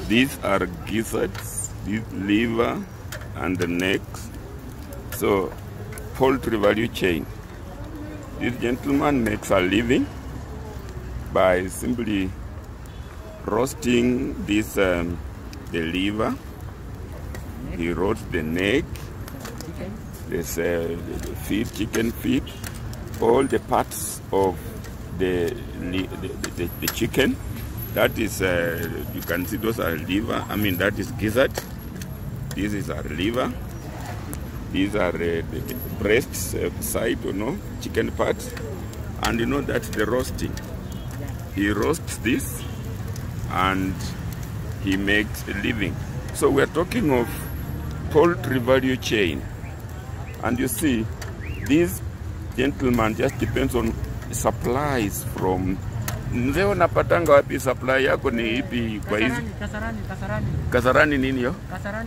These are gizzards, liver, and the necks. So, poultry value chain. This gentleman makes a living by simply roasting this the liver. He roasts the neck, this feet, chicken feet, all the parts of the chicken. That is, you can see those are liver. I mean, that is gizzard. This is our liver. These are the breasts side, chicken parts. And that's the roasting. He roasts this and he makes a living. So we're talking of poultry value chain. And you see, this gentleman just depends on supplies from mzee. Unapatanga wapi supply yako ni ipi kwa hizi? Kasarani nini yo?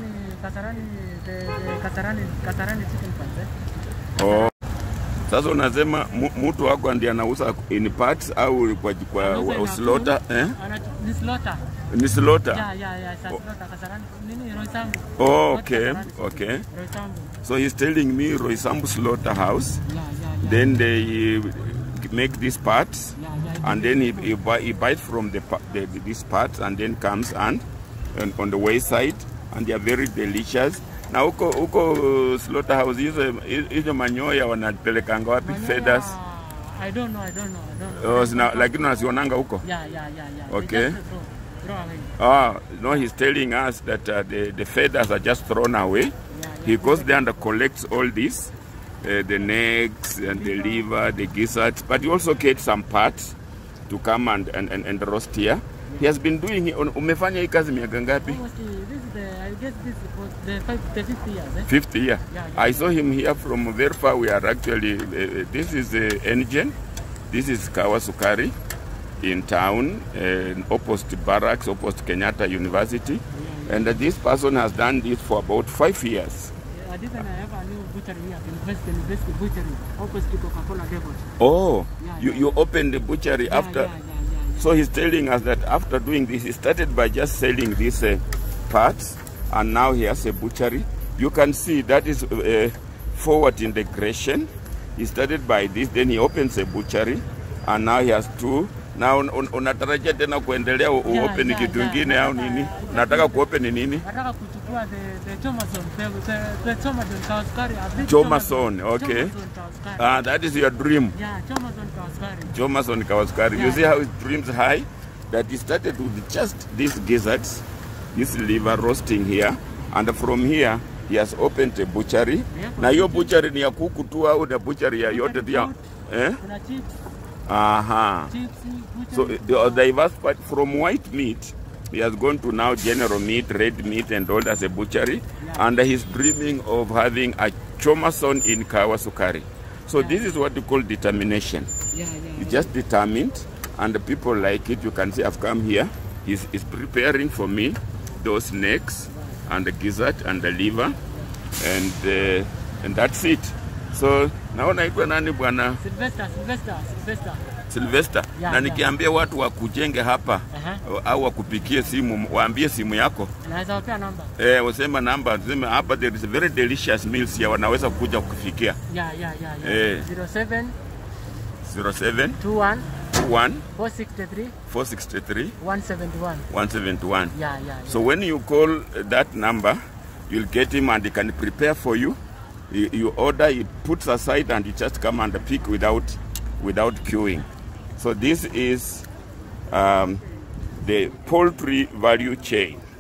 Kasarani chicken parts. Oh. Sasa unasema mtu wako ndiye anauza in parts au kwa slaughter Ni slaughter. Ni slaughter. Yeah, slaughter Kasarani. Nini Roysambu. Oh, okay. Roysambu. So he's telling me Roysambu slaughterhouse. Then they make these parts, and then he buys from these parts, and then comes and on the wayside, and they are very delicious. Now uko slaughterhouse hizo manyoya wanapelekanga wapi? Feathers? I don't know. Oh, lakini unasionanga huko? Yeah. Okay. No, he's telling us that the feathers are just thrown away. He goes there and collects all this. The necks and the liver, the gizzards, but he also gets some parts to come and roast here. He has been doing it. Umefanya hii kazi miaka ngapi? I guess this is the 50 years. 50 years. Yeah. I saw him here from very far. We are actually, this is Engen. This is Kawasukari in town, opposite barracks, opposite Kenyatta University. Yeah. And this person has done this for about 5 years. I have a new butchery here, University Butchery, opposite Coca-Cola Depot. Oh, you opened the butchery after? Yeah. So he's telling us that after doing this, he started by just selling these parts, and now he has a butchery. You can see that is forward integration. He started by this, then he opens a butchery, and now he has two. Now unatarajia tena kuendelea uopen kitu kingine au nini? Unataka kuopen nini? Nataka kuchukua the Chomazone Kawasukari. Chomazone, okay. That is your dream. Yeah, Chomazone Kawasukari. You see how it dreams high? That he started with just these gizzards, this liver roasting here, and from here he has opened a butchery. Na hiyo butchery ni ya kuku tu au na butchery ya yote pia? Kuna chips. So the diverse part from white meat, he has gone to now general meat, red meat, and all as a butchery. Yeah. And he's dreaming of having a Chomazone in Kawasukari. So this is what you call determination. He's just determined, and the people like it. You can see I've come here. He's preparing for me those necks and the gizzard and the liver, and that's it. So now naitwa nani bwana? Sylvester. Na nikiambia watu wakujenge hapa au wakupikie simu, waambie simu yako. Naweza wapea namba. Wasema namba, tuseme hapa there is a very delicious meals here, wanaweza kuja kufikia. 07 21 463 171. So when you call that number, you'll get him and he can prepare for you. You order, he puts aside, and you just come and pick without queuing. So this is the poultry value chain.